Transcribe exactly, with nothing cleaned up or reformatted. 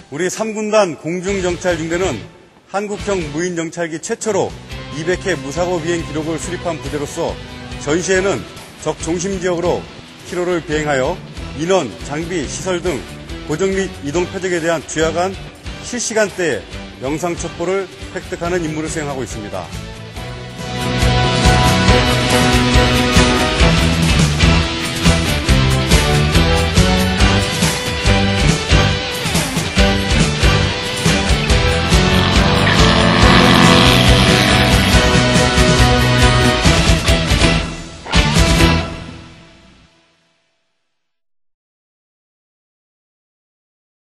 우리 삼 군단 공중정찰중대는 한국형 무인정찰기 최초로 이백 회 무사고 비행 기록을 수립한 부대로서 전시에는 적 중심 지역으로 키로를 비행하여 인원, 장비, 시설 등 고정 및 이동 표적에 대한 주야간 실시간대에 영상 첩보를 획득하는 임무를 수행하고 있습니다.